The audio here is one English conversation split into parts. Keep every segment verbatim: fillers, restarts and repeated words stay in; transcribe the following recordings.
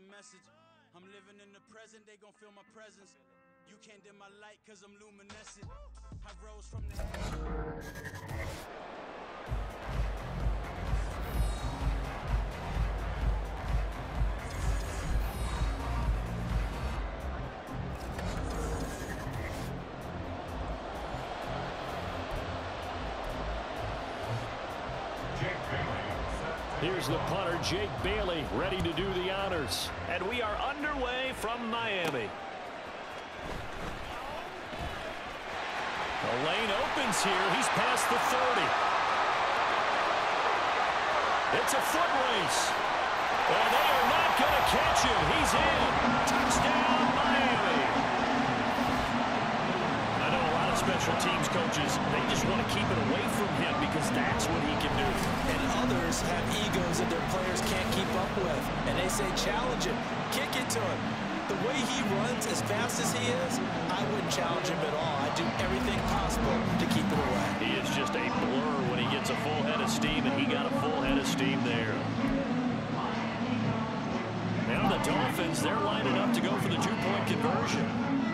message. I'm living in the present, they gon' feel my presence. You can't dim my light cause I'm luminescent. I rose from the Here's the punter, Jake Bailey, ready to do the honors. And we are underway from Miami. The lane opens here. He's past the thirty. It's a foot race. And they are not going to catch him. He's in. Touchdown, Miami. I know a lot of special teams coaches, they just want to keep it away from him because that's what he can do. And others have egos that their players can't keep up with. And they say, challenge him, kick it to him. The way he runs as fast as he is, I wouldn't challenge him at all. I'd do everything possible to keep it away. He is just a blur when he gets a full head of steam, and he got a full head of steam there. Now the Dolphins, they're lining up to go for the two-point conversion.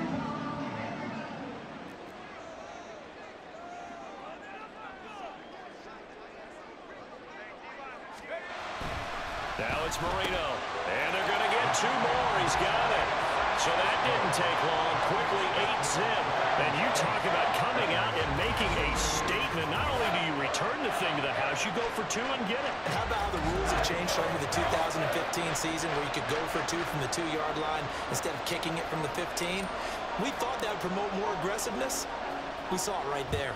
Now it's Marino, and they're going to get two more. He's got it. So that didn't take long. Quickly eight zip. And you talk about coming out and making a statement. Not only do you return the thing to the house, you go for two and get it. How about how the rules have changed starting with the two thousand fifteen season where you could go for two from the two-yard line instead of kicking it from the fifteen? We thought that would promote more aggressiveness. We saw it right there.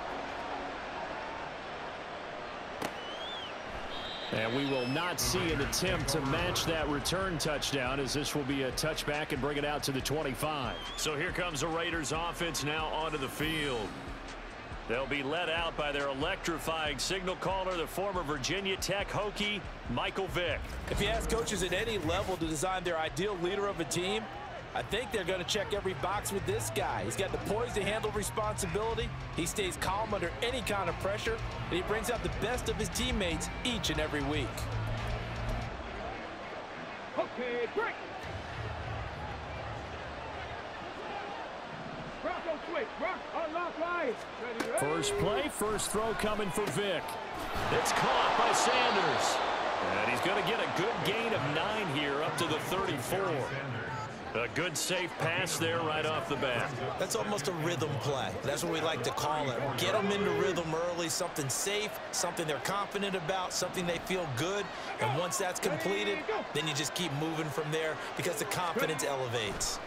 And we will not see an attempt to match that return touchdown, as this will be a touchback and bring it out to the twenty-five. So here comes the Raiders offense now onto the field. They'll be led out by their electrifying signal caller, the former Virginia Tech Hokie, Michael Vick. If you ask coaches at any level to design their ideal leader of a team, I think they're going to check every box with this guy. He's got the poise to handle responsibility. He stays calm under any kind of pressure, and he brings out the best of his teammates each and every week. Okay, break. Bronco switch, Brock, unlock line. Ready, ready. First play, first throw coming for Vick. It's caught by Sanders. And he's going to get a good gain of nine here up to the thirty-four. A good safe pass there right off the bat. That's almost a rhythm play. That's what we like to call it. Get them into rhythm early, something safe, something they're confident about, something they feel good. And once that's completed, then you just keep moving from there because the confidence elevates.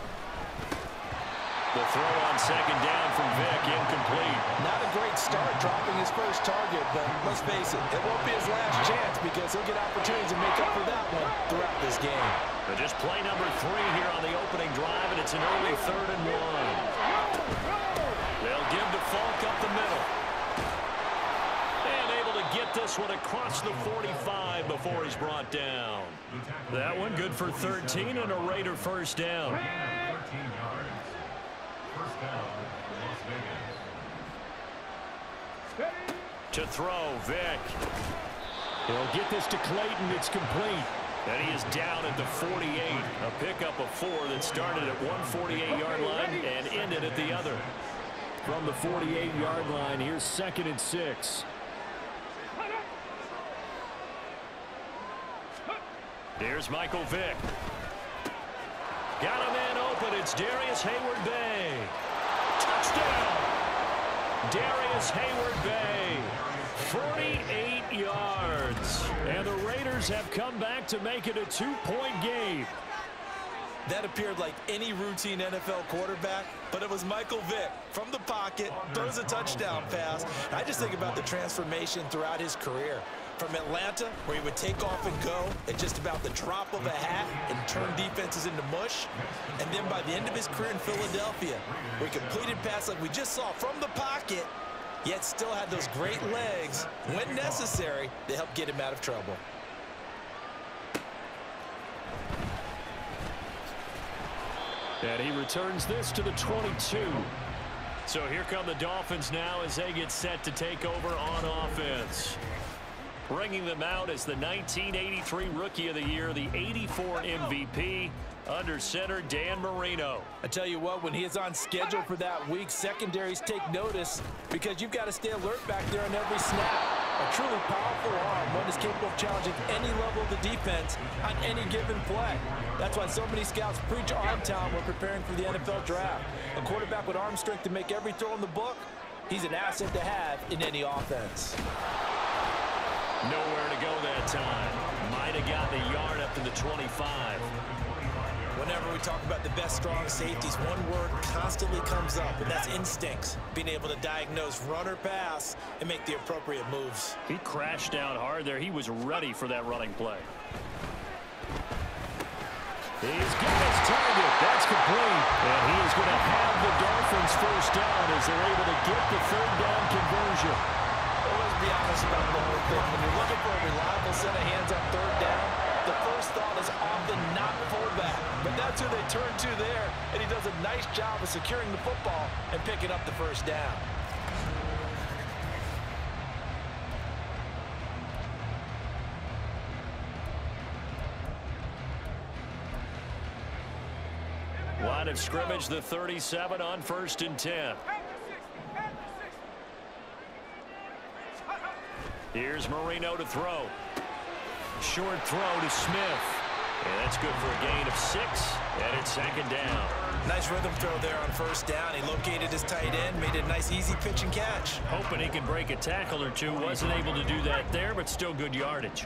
The throw on second down from Vick, incomplete. Not a great start dropping his first target, but let's face it, it won't be his last chance because he'll get opportunities to make up for that one throughout this game. But just play number three here on the opening drive, and it's an early third and one. They'll give to Falk up the middle. And able to get this one across the forty-five before he's brought down. That one good for thirteen and a Raider first down. To throw, Vick. He'll get this to Clayton. It's complete. And he is down at the forty-eight. A pickup of four that started at one forty-eight-yard line and ended at the other. From the forty-eight-yard line, here's second and six. Here's Michael Vick. Got a man open. It's Darius Hayward-Bay. Touchdown! Darius Hayward-Bay. forty-eight yards. And the Raiders have come back to make it a two-point game. That appeared like any routine N F L quarterback, but it was Michael Vick from the pocket, throws a touchdown pass. I just think about the transformation throughout his career. From Atlanta, where he would take off and go at just about the drop of a hat and turn defenses into mush. And then by the end of his career in Philadelphia, where he completed passes like we just saw from the pocket, yet still had those great legs, when necessary, to help get him out of trouble. And he returns this to the twenty-two. So here come the Dolphins now as they get set to take over on offense. Bringing them out as the nineteen eighty-three Rookie of the Year, the eighty-four M V P, under center Dan Marino. I tell you what, when he is on schedule for that week, secondaries take notice because you've got to stay alert back there on every snap. A truly powerful arm, one is capable of challenging any level of the defense on any given play. That's why so many scouts preach arm talent when preparing for the N F L draft. A quarterback with arm strength to make every throw in the book, he's an asset to have in any offense. Nowhere to go that time. Might have gotten a yard up to the twenty-five. Whenever we talk about the best strong safeties, one word constantly comes up, and that's instincts. Being able to diagnose run or pass and make the appropriate moves. He crashed down hard there. He was ready for that running play. He's got his target. That's complete. And he is going to have the Dolphins first down as they're able to get the third down conversion. Well, let's be honest about the whole thing. When you're looking for a reliable set of hands on third down, the first thought is often not fullback. But that's who they turn to there, and he does a nice job of securing the football and picking up the first down. Line of scrimmage, the thirty-seven on first and ten. Here's Marino to throw. Short throw to Smith. And that's good for a gain of six, and it's second down. Nice rhythm throw there on first down. He located his tight end, made it a nice easy pitch and catch. Hoping he can break a tackle or two. Wasn't able to do that there, but still good yardage.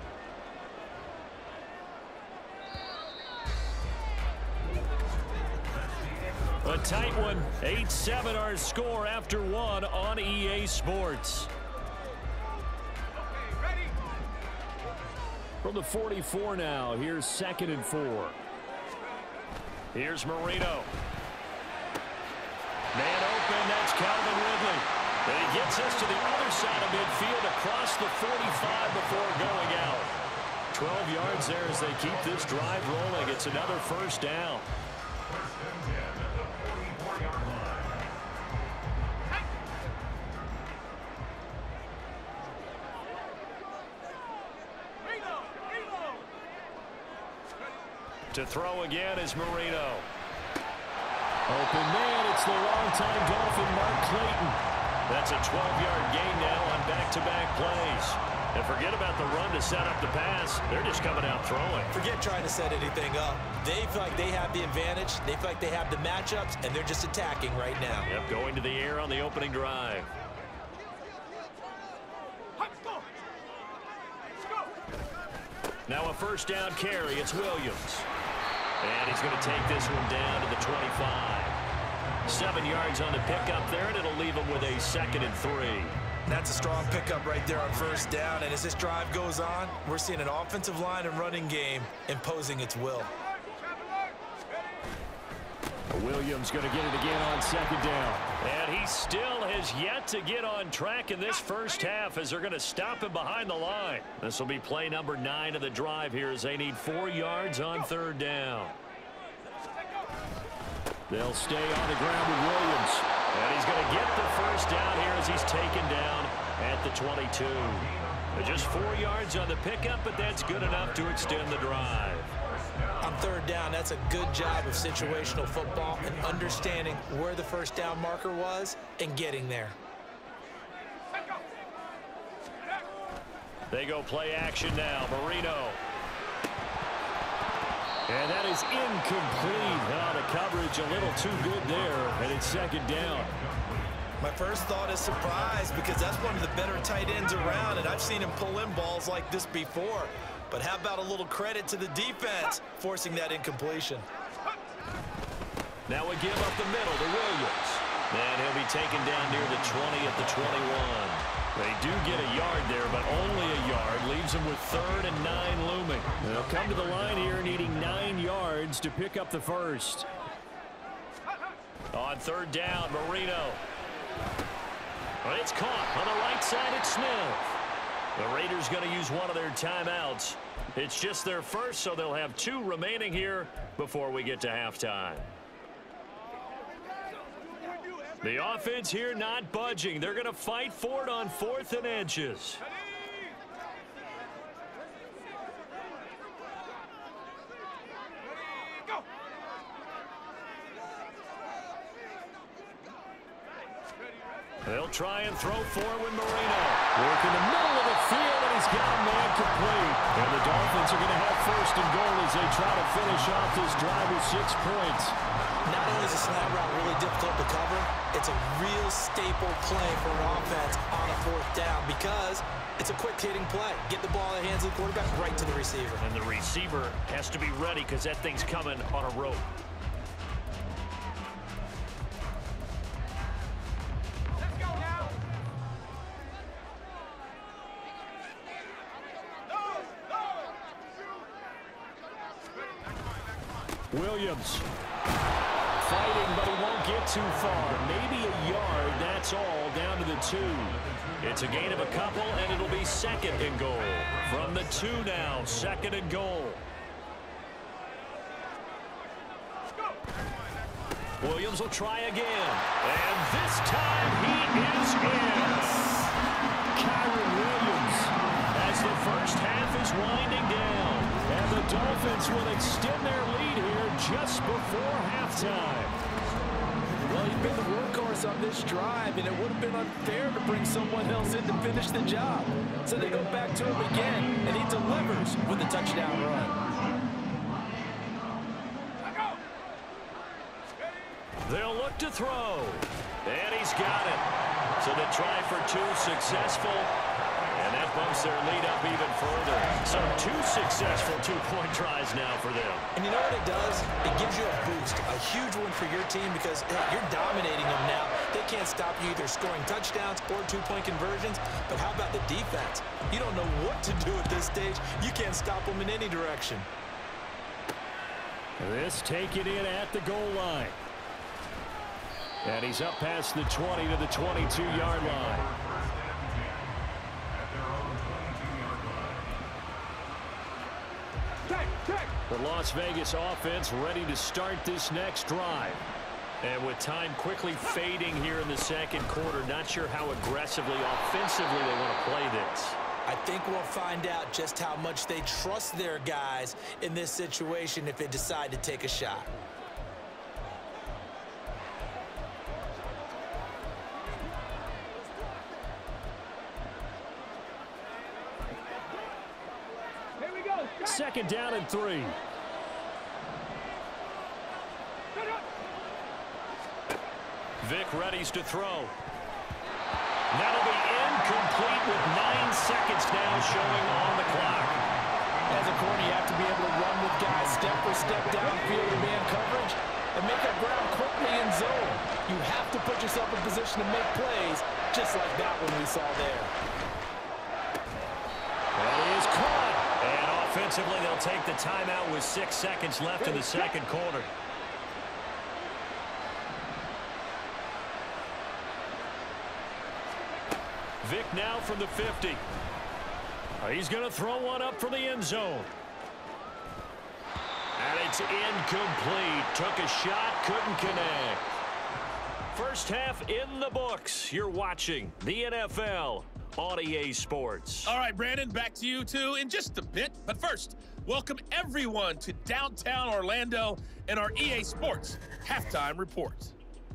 A tight one. eight seven our score after one on E A Sports. From the forty-four now, here's second and four. Here's Marino. Man open, that's Calvin Ridley. And he gets us to the other side of midfield across the forty-five before going out. twelve yards there as they keep this drive rolling. It's another first down. To throw again is Marino. Open man, it's the longtime Dolphin, Mark Clayton. That's a twelve-yard gain now on back-to-back plays. And forget about the run to set up the pass. They're just coming out throwing. Forget trying to set anything up. They feel like they have the advantage. They feel like they have the matchups, and they're just attacking right now. Yep, going to the air on the opening drive. Now a first down carry. It's Williams. And he's going to take this one down to the twenty-five. Seven yards on the pickup there, and it'll leave him with a second and three. That's a strong pickup right there on first down. And as this drive goes on, we're seeing an offensive line and running game imposing its will. Williams going to get it again on second down. And he still has yet to get on track in this first half as they're going to stop him behind the line. This will be play number nine of the drive here as they need four yards on third down. They'll stay on the ground with Williams. And he's going to get the first down here as he's taken down at the twenty-two. Just four yards on the pickup, but that's good enough to extend the drive. On third down, that's a good job of situational football and understanding where the first down marker was and getting there. They go play action now. Marino. And that is incomplete. Oh, the coverage a little too good there, and it's second down. My first thought is surprise because that's one of the better tight ends around, and I've seen him pull in balls like this before. But how about a little credit to the defense forcing that incompletion? Now we give up the middle to Williams. And he'll be taken down near the twenty at the twenty-one. They do get a yard there, but only a yard. Leaves them with third and nine looming. They'll come to the line here needing nine yards to pick up the first. On third down, Marino. Well, it's caught on the right side at Smith. The Raiders going to use one of their timeouts. It's just their first, so they'll have two remaining here before we get to halftime. The offense here not budging. They're going to fight for it on fourth and inches. try and throw forward Marino. Work in the middle of the field, and he's got a man complete. And the Dolphins are going to have first and goal as they try to finish off this drive with six points. Not only is a slant route really difficult to cover, it's a real staple play for an offense on a fourth down because it's a quick-hitting play. Get the ball in the hands of the quarterback right to the receiver. And the receiver has to be ready because that thing's coming on a rope. Let's go now. Williams fighting, but he won't get too far. Maybe a yard, that's all, down to the two. It's a gain of a couple, and it'll be second and goal. From the two now, second and goal. Williams will try again. And this time he is in. Kyren Williams as the first half is winding down. And the Dolphins will extend their lead here just before halftime. Well, he's been the workhorse on this drive, and it would have been unfair to bring someone else in to finish the job. So they go back to him again, and he delivers with a touchdown run. They'll look to throw. And he's got it. So the try for two successful. And that bumps their lead up even further. So two successful two-point tries now for them. And you know what it does? It gives you a boost, a huge one for your team because hey, you're dominating them now. They can't stop you either scoring touchdowns or two-point conversions. But how about the defense? You don't know what to do at this stage. You can't stop them in any direction. This taken in at the goal line. And he's up past the twenty to the twenty-two yard line. Check, check. The Las Vegas offense ready to start this next drive. And with time quickly fading here in the second quarter, not sure how aggressively, offensively they want to play this. I think we'll find out just how much they trust their guys in this situation if they decide to take a shot. Second down and three. Vic readies to throw. That'll be incomplete with nine seconds now showing on the clock. As a corner, you have to be able to run with guys step for step downfield in man coverage and make up ground quickly in zone. You have to put yourself in position to make plays just like that one we saw there. That is caught. And offensively, they'll take the timeout with six seconds left in the second quarter. Vic now from the fifty. He's going to throw one up for the end zone. And it's incomplete. Took a shot, couldn't connect. First half in the books. You're watching the N F L on E A Sports. All right, Brandon, back to you two in just a bit. But first, welcome everyone to downtown Orlando and our E A Sports Halftime Report.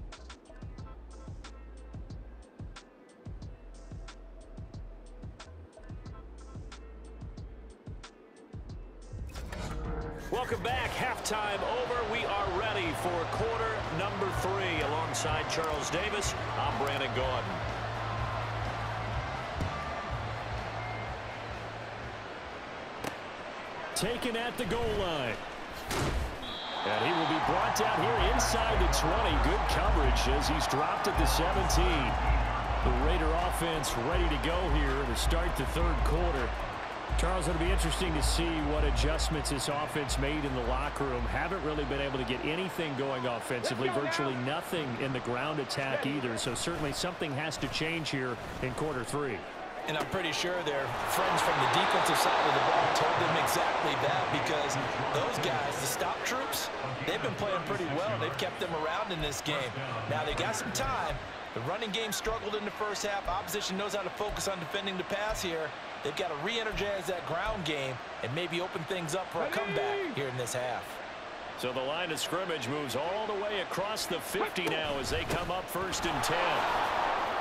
Welcome back. Halftime over. We are ready for quarter number three. Alongside Charles Davis, I'm Brandon Gaudin. Taken at the goal line. And he will be brought down here inside the twenty. Good coverage as he's dropped at the seventeen. The Raider offense ready to go here to start the third quarter. Charles, it'll be interesting to see what adjustments this offense made in the locker room. Haven't really been able to get anything going offensively, virtually nothing in the ground attack either. So certainly something has to change here in quarter three. And I'm pretty sure their friends from the defensive side of the ball told them exactly that because those guys, the stop troops, they've been playing pretty well. They've kept them around in this game. Now they got some time. The running game struggled in the first half. Opposition knows how to focus on defending the pass here. They've got to re-energize that ground game and maybe open things up for a comeback here in this half. So the line of scrimmage moves all the way across the fifty now as they come up first and ten.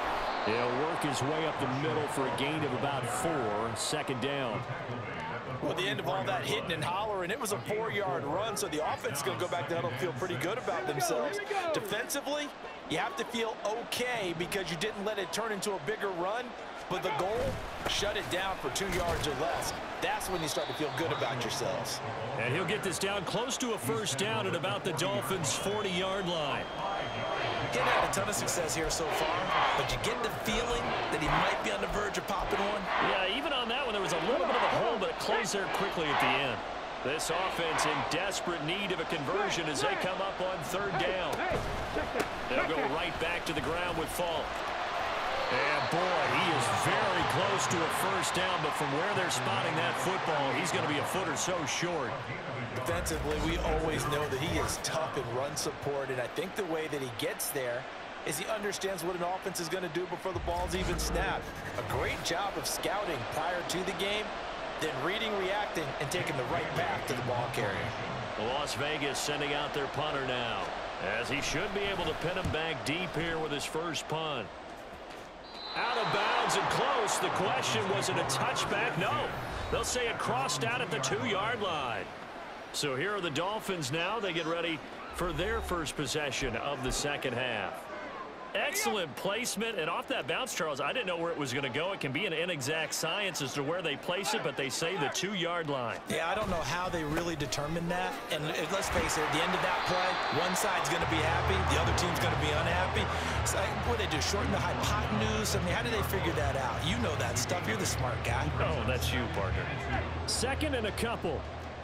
He'll work his way up the middle for a gain of about four, second down. Well, at the end of all that hitting and hollering, it was a four-yard run, so the offense is going to go back to huddle and feel pretty good about themselves. Defensively, you have to feel okay because you didn't let it turn into a bigger run, but the goal, shut it down for two yards or less. That's when you start to feel good about yourselves. And he'll get this down close to a first down at about the Dolphins' forty-yard line. Getting had a ton of success here so far, but you get the feeling that he might be on the verge of popping one. Yeah, even on that one, there was a little bit of a hole, but it closed there quickly at the end. This offense in desperate need of a conversion as they come up on third down. They'll go right back to the ground with Falk. And boy, he is very close to a first down, but from where they're spotting that football, he's going to be a foot or so short. Defensively, we always know that he is tough in run support, and I think the way that he gets there is he understands what an offense is going to do before the ball's even snapped. A great job of scouting prior to the game, then reading, reacting, and taking the right path to the ball carrier. Las Vegas sending out their punter now, as he should be able to pin him back deep here with his first punt. Out of bounds and close. The question, was it a touchback? No. They'll say it crossed out at the two-yard line. So here are the Dolphins now. They get ready for their first possession of the second half. Excellent placement, and off that bounce, Charles, I didn't know where it was going to go. It can be an inexact science as to where they place it, but they say the two-yard line. Yeah, I don't know how they really determined that. And let's face it, at the end of that play, one side's going to be happy, the other team's going to be unhappy. So, what do they do, shorten the hypotenuse? I mean, how do they figure that out? You know that stuff. You're the smart guy. Oh, that's you, partner. Second and a couple.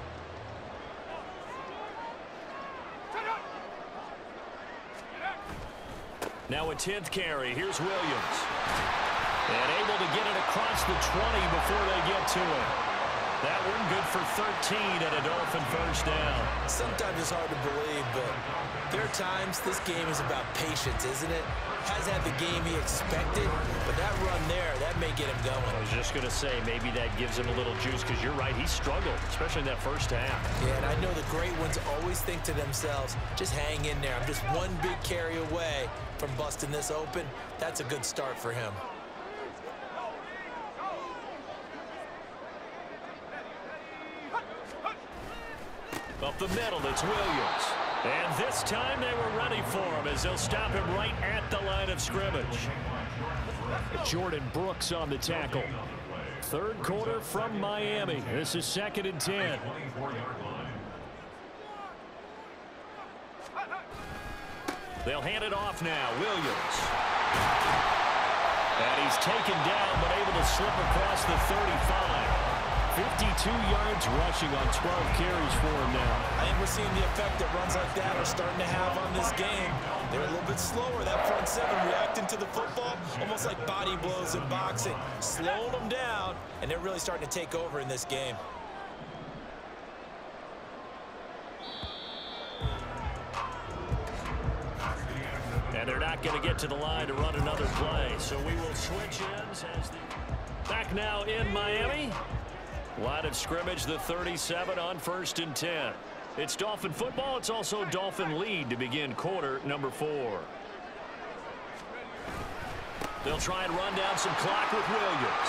Now a tenth carry. Here's Williams. And able to get it across the twenty before they get to it. That one good for thirteen and a Dolphin first down. Sometimes it's hard to believe, but there are times this game is about patience, isn't it? Hasn't had the game he expected, but that run there, that may get him going. I was just going to say, maybe that gives him a little juice, because you're right, he struggled, especially in that first half. Yeah, and I know the great ones always think to themselves, just hang in there. I'm just one big carry away from busting this open. That's a good start for him. Up the middle, it's Williams. And this time they were ready for him as they'll stop him right at the line of scrimmage. Jordan Brooks on the tackle. Third quarter from Miami. This is second and ten. They'll hand it off now. Williams. And he's taken down but able to slip across the thirty-five. fifty-two yards rushing on twelve carries for him now. I think we're seeing the effect that runs like that are starting to have on this game. They're a little bit slower, that front seven reacting to the football, almost like body blows in boxing. Slowing them down, and they're really starting to take over in this game. And they're not going to get to the line to run another play, so we will switch ends as the... Back now in Miami. Line of scrimmage, the thirty-seven on first and ten. It's Dolphin football. It's also Dolphin lead to begin quarter number four. They'll try and run down some clock with Williams.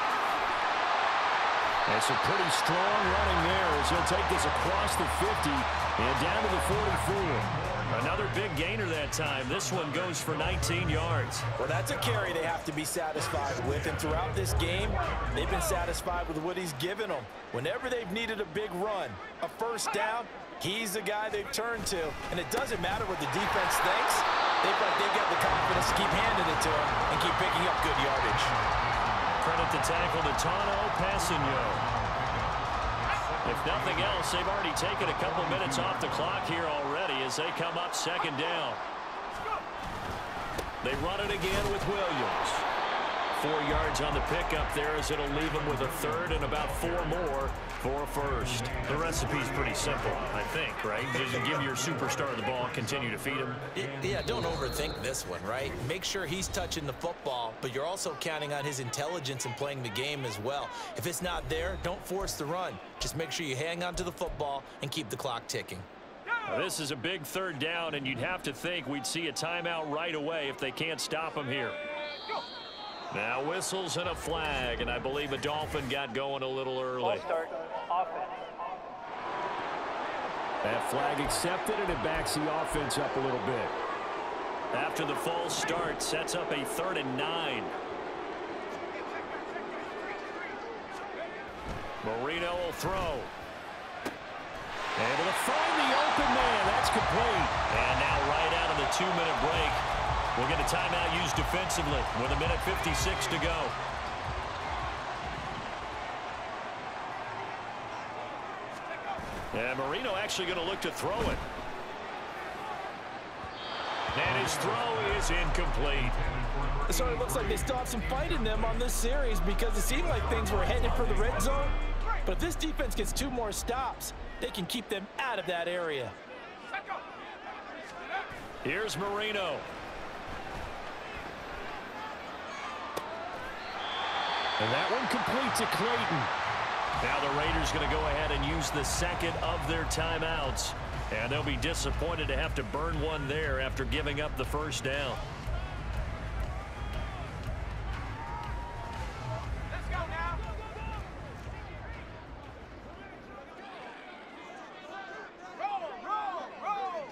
And some pretty strong running there as he'll take this across the fifty and down to the forty-four. Another big gainer that time. This one goes for nineteen yards. Well, that's a carry they have to be satisfied with. And throughout this game, they've been satisfied with what he's given them. Whenever they've needed a big run, a first down, he's the guy they've turned to. And it doesn't matter what the defense thinks. They've got, they've got the confidence to keep handing it to him and keep picking up good yardage. Credit the tackle to Tano Passigno. If nothing else, they've already taken a couple minutes off the clock here already as they come up second down. They run it again with Williams. Four yards on the pickup there as it'll leave them with a third and about four more for a first. The recipe's pretty simple, I think, right? Just give your superstar the ball, continue to feed him. Yeah, don't overthink this one, right? Make sure he's touching the football, but you're also counting on his intelligence in playing the game as well. If it's not there, don't force the run. Just make sure you hang on to the football and keep the clock ticking. Now, this is a big third down, and you'd have to think we'd see a timeout right away if they can't stop him here. Now whistles and a flag, and I believe a Dolphin got going a little early. Ball start, offense. That flag accepted, and it backs the offense up a little bit. After the false start, sets up a third and nine. Marino will throw. Able to find the open man. That's complete. And now right out of the two-minute break, we'll get a timeout used defensively with a minute fifty-six to go. And Marino actually going to look to throw it. And his throw is incomplete. So it looks like they still have some fight in them on this series because it seemed like things were headed for the red zone. But if this defense gets two more stops, they can keep them out of that area. Here's Marino. And that one complete to Clayton. Now the Raiders going to go ahead and use the second of their timeouts. And they'll be disappointed to have to burn one there after giving up the first down. Let's go now. Roll, roll, roll.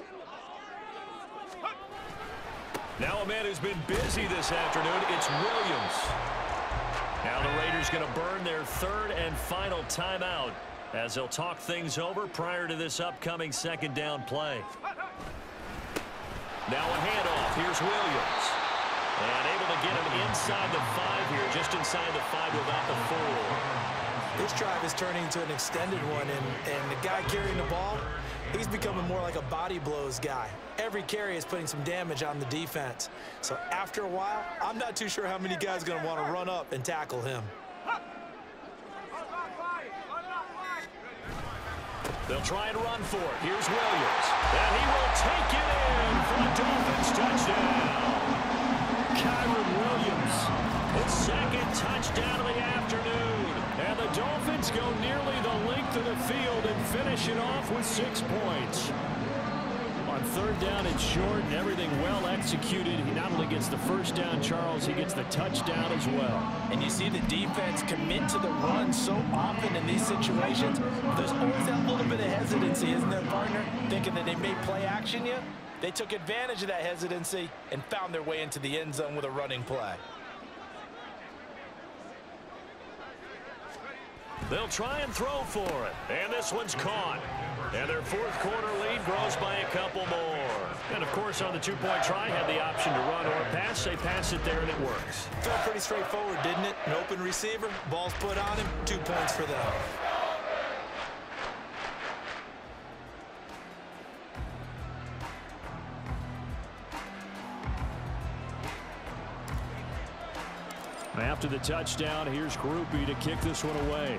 Now a man who's been busy this afternoon, it's Williams. Now the Raiders going to burn their third and final timeout as they'll talk things over prior to this upcoming second down play. Now a handoff. Here's Williams. And able to get him inside the five here, just inside the five without the four. This drive is turning into an extended one, and, and the guy carrying the ball, he's becoming more like a body blows guy. Every carry is putting some damage on the defense. So after a while, I'm not too sure how many guys are going to want to run up and tackle him. They'll try and run for it. Here's Williams. And he will take it in for the Dolphins touchdown. Kyren Williams, his second touchdown of the afternoon. And the Dolphins go nearly the length of the field and finish it off with six points. On third down and short and everything well executed, he not only gets the first down, Charles, he gets the touchdown as well. And you see the defense commit to the run so often in these situations. There's always that little bit of hesitancy, isn't there, partner? Thinking that they may play action yet. They took advantage of that hesitancy and found their way into the end zone with a running play. They'll try and throw for it. And this one's caught. And their fourth quarter lead grows by a couple more. And, of course, on the two-point try, had the option to run or pass. They pass it there, and it works. Felt pretty straightforward, didn't it? An open receiver, ball's put on him, two points for them. After the touchdown, here's Grupe to kick this one away.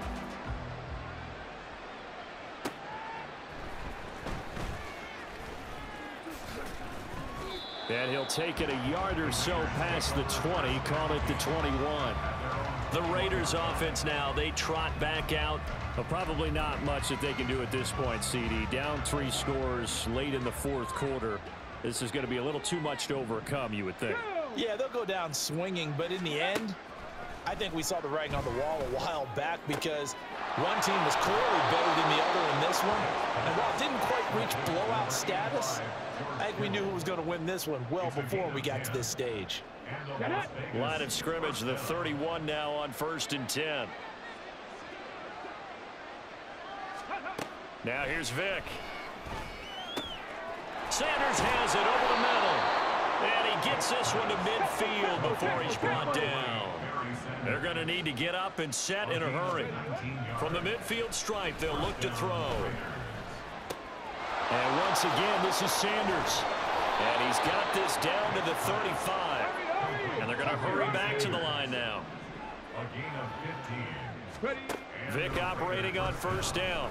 And he'll take it a yard or so past the twenty, call it the twenty-one. The Raiders offense now, they trot back out. But probably not much that they can do at this point, C D. Down three scores late in the fourth quarter. This is going to be a little too much to overcome, you would think. Yeah, they'll go down swinging, but in the end, I think we saw the writing on the wall a while back because one team was clearly better than the other in this one. And while it didn't quite reach blowout status, I think we knew who was going to win this one well before we got to this stage. Line of scrimmage, the thirty-one now on first and ten. Now here's Vick. Sanders has it over the middle. And he gets this one to midfield before he's brought down. They're going to need to get up and set in a hurry. From the midfield stripe, they'll look to throw. And once again, this is Sanders. And he's got this down to the thirty-five. And they're going to hurry back to the line now. Vick operating on first down.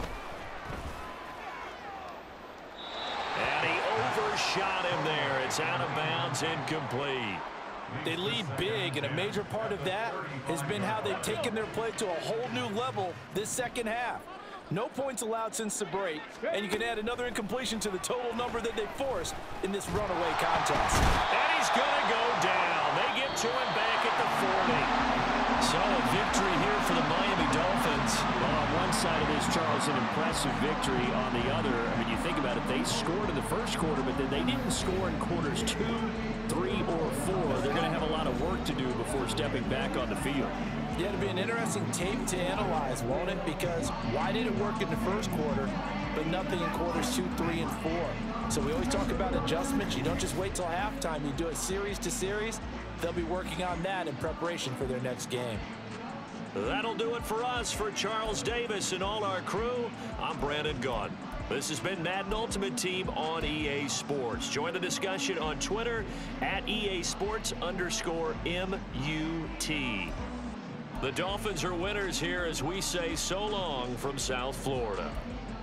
And he overshot him there. It's out of bounds, incomplete. They lead big, and a major part of that has been how they've taken their play to a whole new level this second half. No points allowed since the break, and you can add another incompletion to the total number that they forced in this runaway contest. And he's going to go down. They get to him back at the forty. So a victory here for the Miami Dolphins. Well, on one side of this, Charles, an impressive victory. On the other, I mean, you think about it, they scored in the first quarter, but then they didn't score in quarters two, three, or four. They're going to have a lot of work to do before stepping back on the field. Yeah, it'll be an interesting tape to analyze, won't it? Because why did it work in the first quarter, but nothing in quarters two, three, and four? So we always talk about adjustments. You don't just wait till halftime. You do it series to series. They'll be working on that in preparation for their next game. That'll do it for us. For Charles Davis and all our crew, I'm Brandon Gaudin. This has been Madden Ultimate Team on E A Sports. Join the discussion on Twitter at E A Sports underscore M U T. The Dolphins are winners here as we say so long from South Florida.